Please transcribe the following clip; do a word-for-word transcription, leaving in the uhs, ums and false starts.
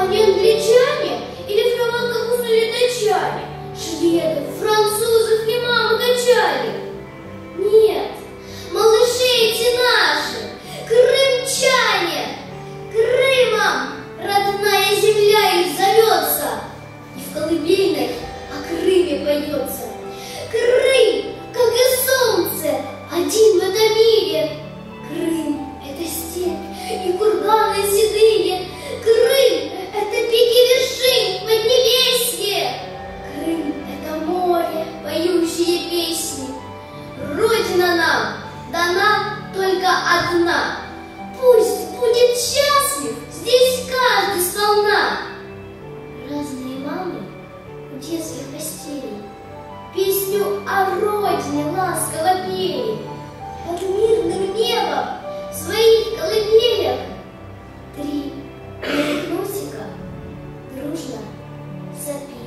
они англичане или в кроватках уснули датчане? Шведов, французов ли маму качали? Нет, малыши эти наши, крымчане. Крымом родная земля их зовется, и в колыбельной о Крыме поется. Крым, как и солнце, один в этом мире. Крым — это степь и курганы седые. Крым — это пики вершин в Поднебесье. Крым — это море, поющие песни. Родина нам дана только одна. Пусть будет счастлив здесь каждый сполна. Разные мамы у детских постелей песню о родине ласково пели. Под мирным небом в своих колыбелях три носика дружно запели.